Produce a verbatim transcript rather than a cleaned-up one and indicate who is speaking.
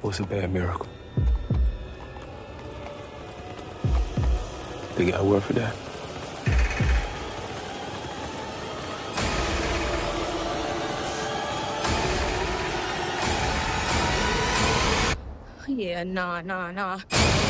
Speaker 1: What's a bad miracle? They got a word for that?
Speaker 2: Yeah, nah, nah, nah.